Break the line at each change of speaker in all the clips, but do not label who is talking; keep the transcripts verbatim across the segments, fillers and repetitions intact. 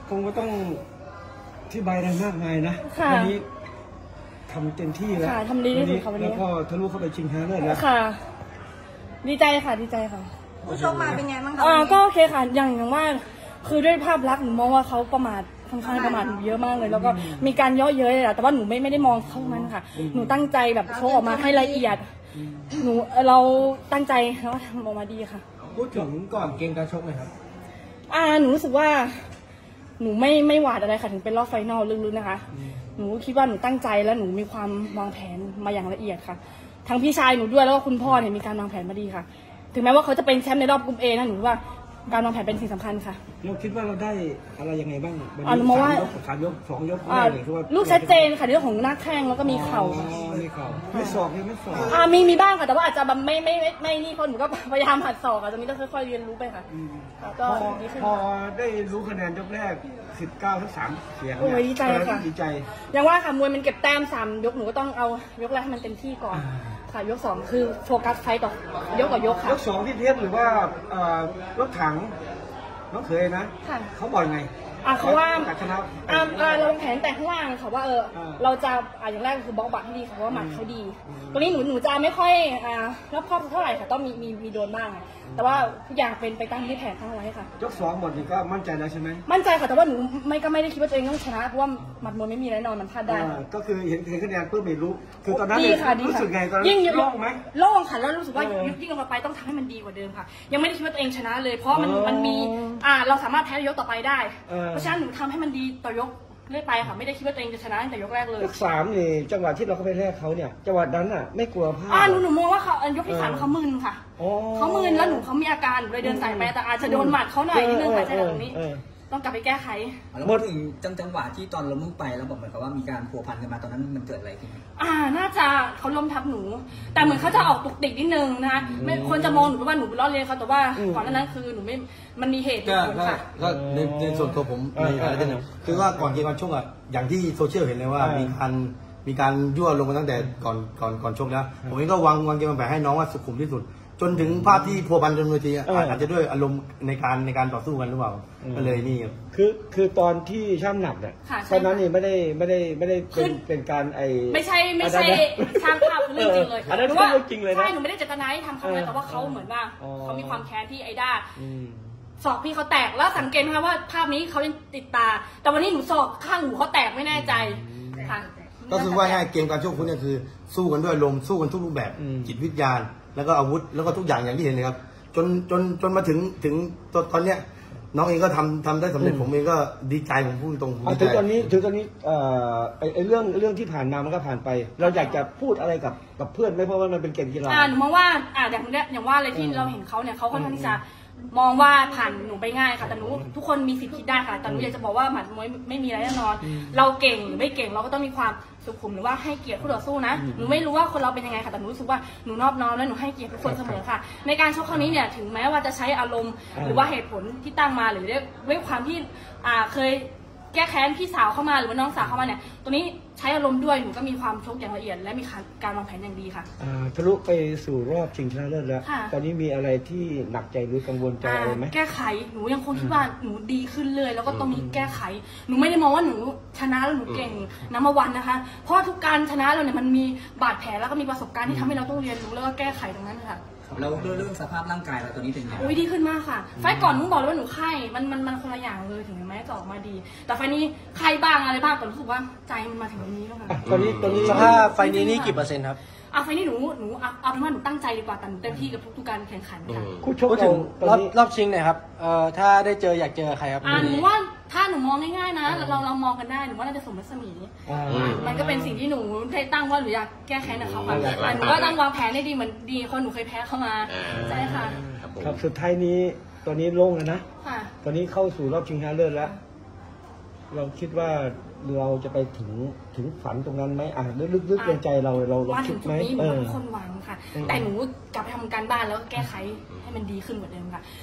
คงไม่ต้องที่ใบอะไรมากมายนะวันนี้ทำเต็มที่แล้ว
ทำดีที่สุดค่ะวันนี้
แล้วก็ทะลุเข้าไปชิงชนะเลิศแล้ว
ค่ะดีใจค่ะดีใจค่ะ
ผู้ชมมาเป็นไงบ้างคะ
อ่าก็โอเคค่ะอย่างอย่างว่าคือด้วยภาพลักษณ์หนูมองว่าเขาประมาทค่อนข้างประมาทหนูเยอะมากเลยแล้วก็มีการเยาะเย้ยอะแต่ว่าหนูไม่ไม่ได้มองเขานั้นค่ะหนูตั้งใจแบบโชว์ออกมาให้ละเอียดหนูเราตั้งใจแล้วทำออกมาดีค่ะ
พูดถึงก่อนเกมการชกหน่อยครับ
อ่าหนูรู้สึกว่าหนูไม่ไม่หวาดอะไรค่ะถึงเป็นรอบไฟนอลลึกๆนะคะหนูคิดว่าหนูตั้งใจและหนูมีความวางแผนมาอย่างละเอียดค่ะทั้งพี่ชายหนูด้วยแล้วก็คุณพ่อเนี่ยมีการวางแผนมาดีค่ะถึงแม้ว่าเขาจะเป็นแชมป์ในรอบกลุ่มเอนะหนูว่าการวางแผนเป็นสิ่งสำคัญค่ะ
เราคิดว่าเราได้อะไรยังไงบ้าง
อ่าหนูมองว่า
สามยกสองยก
ลูกชัดเจนค่ะเรื่องของหน้าแข้งแล้วก็มีเข่า
มีเข่าไม่ศอกไม่ศอก
อ่ามีมีบ้างค่ะแต่ว่าอาจจะแบบไม่ไม่ไม่นี่เพราะหนูก็พยายามหัดศอกอ่ะตรงนี้ต้องค่อยๆเรียนรู้ไปค่ะ
ก็พอได้รู้คะแนนยกแรกสิบเก้าทั้งสามเสียง
โอ้ยดีใจค่ะ
ดีใจ
อย่างว่าค่ะมวยมันเก็บแต้มสามยกหนูก็ต้องเอายกแรกให้มันเต็มที่ก่อนค่ะยกสองคือโฟกัสไฟต่อยกต่อยกค่ะ
ยกสองที่เพชรหรือว่ารถถังน้องเคยนะเขาบอกไง
อ่ะเขาว่า
ชนะ
อ่าเราแผนแต่ข้างล่างค่ะว่าเออเราจะอ่าอย่างแรกคือบล็อกบัตให้ดีค่ะเพราะว่าหมัดเขาดีตรงนี้หนูหนูจะไม่ค่อยอ่ารอบครอบเท่าไหร่ค่ะต้องมีมีมีโดนบ้างแต่ว่าทุกอย่างเป็นไปตามที่แผนตั้งไว้ค่ะ
ยกสองหมดนี่ก็มั่นใจแล้วใช่ไหม
มั่นใจค่ะแต่ว่าหนูไม่ก็ไม่ได้คิดว่าตัวเองต้องชนะเพราะว่าหมัดมวยไม่มีแน่นอนมันพลาดได้
ก็คือเห็นเห็นคะแนนเพิ่มไม่รู้คือตอนนั้นรู้สึกไงตอน
นั้น
โล่งไหม
โล่งค่ะแล้วรู้สึกว่ายิ่งลงไปต้องทำให้มันดีกว่าเดิมค่ะยังไม่ได้คิดว่าตัวเองชนะเลยเพราะมันมันมีอ่าเราสามารถแพ้ยกต่อไปได้เพราะฉะนั้นหนูทำให้มันดีต่อยกเรื่อยไปค่ะไม่ได้คิดว่าตัวเองจะชนะตั้งแต่ยกแรกเลย
ยกสามนี่จังหวะที่เราเข้าไปแรกเขาเนี่ยจังหวะนั้นอ่ะไม่กลัวพลาด
อ่าหนูหนูมองว่าเขายกที่สามเขามึนค่ะเขามึนแล้วหนูเขามีอาการหนูเลยเดินสายไปแต่อาจจะโดนหมัดเขาหน่อยนิดนึงค่ะใช่ตรงนี้ต้องกลับไปแก้ไข
แล้วพูดถึงจังจังหวะที่ตอนล้มลงไปแล้วบอกเหมือนกับว่ามีการพัวพันกันมาตอนนั้นมันเกิดอะไรขึ้น
อ่าน่าจะเขาล้มทับหนูแต่เหมือนเขาจะออกตุกติกนิดนึงนะคะไม่คนจะมองหนูว่าหนูล้อเลียนเขาแต่ว่าก่อนหน้านั้นคือหนูไม่มันมีเหตุผลค่ะ
ก็ในในส่วนตัวผมในอะไรเรื่องคือว่าก่อนเกมการชกอ่ะอย่างที่โซเชียลเห็นเลยว่ามีการมีการยั่วลงมาตั้งแต่ก่อนก่อนก่อนชกแล้วผมเองก็วางวางเกมแบบให้น้องว่าสุขุมที่สุดจนถึงภาพที่พัวพันจนเวทีอาจจะด้วยอารมณ์ในการในการต่อสู้กันหรือเปล่าก็เลยนี่
คือคือตอนที่ช่างหนักเนี่ยตอนนั้นนี่ไม่ได้ไม่ได้ไม่ได้เป็นเป็นการไอ
ไม่ใช่ไม่ใช่ช่างภาพเรื่องจริงเลย
อันนั้นเรื่องจริงเลยนะ
ใช่หนูไม่ได้เจตนาที่ทำเขาเลยแต่ว่าเขาเหมือนว่าเขามีความแค้นที่ไอด้าศอกพี่เขาแตกแล้วสังเกตไหมคะว่าภาพนี้เขายังติดตาแต่วันนี้หนูศอกข้างหูเขาแตกไม่แน่ใจค่ะ
ก็คือว่าง่ายเกมการชกคุณเนี่ยคือสู้กันด้วยลมสู้กันทุกรูปแบบจิตวิทยาแล้วก็อาวุธแล้วก็ทุกอย่างอย่างที่เห็นเลยครับจนจนจนมาถึงถึงตอนเนี้ยน้องเองก็ทำทำได้สำเร็จผมเองก็ดีใจผมพูดตรง
ถึงตอนนี้ถึงตอนนี้เอ่อไอ้เรื่องเรื่องที่ผ่านมามันก็ผ่านไปเราอยากจะพูดอะไรกับกับเพื่อนไหมเพราะว่ามันเป็นเกมกีฬา
อ่าหนูมองว่าอ่าอย่างเนี้ยอย่างว่าอะไรที่เราเห็นเขาเนี่ยเขาค่อนข้างที่จะมองว่าผ่านหนูไปง่ายค่ะแต่หนูทุกคนมีสิทธิ์คิดได้ค่ะแต่หนูอยากจะบอกว่าหมัดมวยไม่มีอะไรแน่นอนเราเก่งหรือไม่เก่งเราก็ต้องมีความสุขุมหรือว่าให้เกียรติคู่ต่อสู้นะหนูไม่รู้ว่าคนเราเป็นยังไงค่ะแต่หนูรู้สึกว่าหนูนอบน้อมและหนูให้เกียรติทุกคนเสมอค่ะในการชกครั้งนี้เนี่ยถึงแม้ว่าจะใช้อารมณ์หรือว่าเหตุผลที่ตั้งมาหรือด้วยความที่อ่าเคยแก้แค้นพี่สาวเข้ามาหรือว่าน้องสาวเข้ามาเนี่ยตัวนี้ใช้อารมณ์ด้วยหนูก็มีความชกอย่างละเอียดและมีการวางแผนอย่างดีค่ะ
ทะลุไปสู่รอบชิงชนะเลิศแล้วตอนนี้มีอะไรที่หนักใจหรือกังวลใจอะไรไหม
แก้ไขหนูยังคงคิดว่าหนูดีขึ้นเลยแล้วก็ตรงนี้แก้ไขหนูไม่ได้มองว่าหนูชนะแล้วหนูเก่งนัมเบอร์วันนะคะเพราะทุกการชนะเราเนี่ยมันมีบาดแผลแล้วก็มีประสบการณ์ที่ทำให้เราต้องเรียนรู้แล้วก็แก้ไขตรงนั้นค่ะ
แล้วเรื่องสภาพร่างกายเราตอนนี้เป็นไง
โอ้ยดีขึ้นมากค่ะไฟก่อนหนูบอกเลยว่าหนูไข้มันมันมันคนละอย่างเลยถึงแม้จะออกมาดีแต่ไฟนี้ไข้บ้างอะไรบ้างแต่รู้สึกว่าใจมันมาถึงตรงนี้แล้วค่ะ
ตอนนี้ตอนนี้
สภาพไฟนี้นี่กี่เปอร์เซ็นต์ครับ
อ่ะไฟนี้หนูหนูเอาเป็นว่าหนูตั้งใจดีกว่าแต่หนูเต็มที่กับทุกๆการแข่งขันค่ะ
คู่ชก
ถึงรอบรอบชิงหน่อยครับเอ่อถ้าได้เจออยากเจอใครครับ
อ่าหนูว่าถ้าหนูมองง่ายๆนะเราเรามองกันได้หนูว่าน่าจะสมรัศมีมันก็เป็นสิ่งที่หนูได้ตั้งว่าหนูอยากแก้แค้นกับเขาค่ะหนูก็ต้องวางแผนให้ดีเหมือนดีคนหนูเคยแพ้เข้ามาใช่ค่ะ
ครับสุดท้ายนี้ตอนนี้โล่งแล้วนะตอนนี้เข้าสู่รอบชิงชนะเลิศแล้วเราคิดว่าเราจะไปถึงถึงฝันตรงนั้นไหมอ่ะลึกๆในใจเราเรา
ว่าถึงจุดนี้
เอ
อคนหวังค่ะแต่หนูกลับไปทำการบ้านแล้วแก้ไขให้มันดีขึ้นกว่าเดิมค่ะพ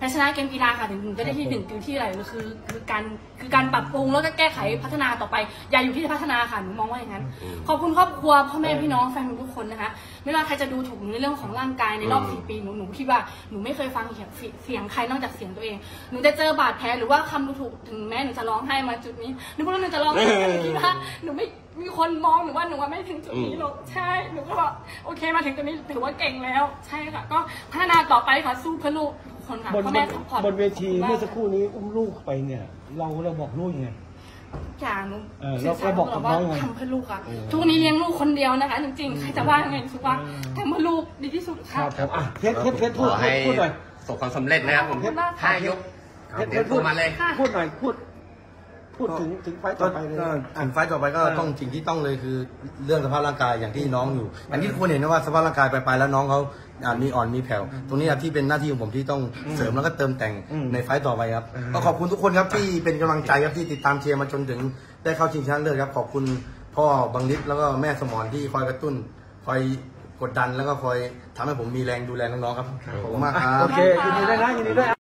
พ้ชนะเกมกีฬาค่ะถึงจะได้ที่หนึ่งคือที่อะไรคือคือการคือการปรับปรุงแล้วก็แก้ไขพัฒนาต่อไปอย่าอยู่ที่พัฒนาค่ะหนูมองว่าอย่างนั้นขอบคุณครอบครัวพ่อแม่พี่น้องแฟนทุกคนนะคะไม่ว่าใครจะดูถูกในเรื่องของร่างกายในรอบสี่ปีหนูหนูคิดว่าหนูไม่เคยฟังเสียงเสียงใครนอกจากเสียงตัวเองหนูจะเจอบาดแผลหรือว่าคำดูถูกถึงแม้หนูจะร้องไห้มาจุดนี้หนูก็รู้หนูจะร้องไห้หนูคิดว่าหนูไม่มีคนมองหนูว่าหนูว่าไม่ถึงจุดนี้หรอกใช่หนูก็บอกโอเคมาถึงจุดนี้ถือว่าเก่งแล้วใช่ค่ะก็พัฒนาต่อไปค่ะสู้เพื่อลูกคนค่ะ
บน
พ่อแม่ซัพพอร์ต
บนเวทีเมื่อสักครู่นี้อุ้มลูกไปเนี่ย เราเราบอกลูกยังไง
อย่างหนู
เออแล้วก็บอกกับน้องไง
ทำเพื่อลูกค่ะทุกวันนี้เลี้ยงลูกคนเดียวนะคะจริงๆใครจะว่าไงรู้สึกว่าทำเพื่อลูกดีที่สุด
ค
ค่ะ
รับครับอ่ะเพชรเพชรเพชรพูด
ขอให้
พูดหน่อย
ประสบความสำเร็จนะครับผม
ขอบคุณมากค่ะ
ห้ายก
เพชรเพ
เดี๋ย
ช
ว
ร
พู
พู
ด
ด
มาเลย
พูดหน่อยพูด พูดถึงถึงไฟต์ต่อไปเลย
ก็ถึงไฟต์ต่อไปก็ต้องสิ่งที่ต้องเลยคือเรื่องสภาพร่างกายอย่างที่น้องอยู่อย่างที่ทุกคนเห็นนะว่าสภาพร่างกายไปไปแล้วน้องเขาอ่ามีอ่อนมีแผ่วตรงนี้ที่เป็นหน้าที่ของผมที่ต้องเสริมแล้วก็เติมแต่งในไฟต์ต่อไปครับก็ขอบคุณทุกคนครับที่เป็นกำลังใจครับที่ติดตามเชียร์มาจนถึงได้เข้าชิงชนะเลิศครับขอบคุณพ่อบังลิศแล้วก็แม่สมรที่คอยกระตุ้นคอยกดดันแล้วก็คอยทำให้ผมมีแรงดูแลน้องๆครับขอบคุณมากครับ
โอเคยินดีด้วยนะยินดีด้วย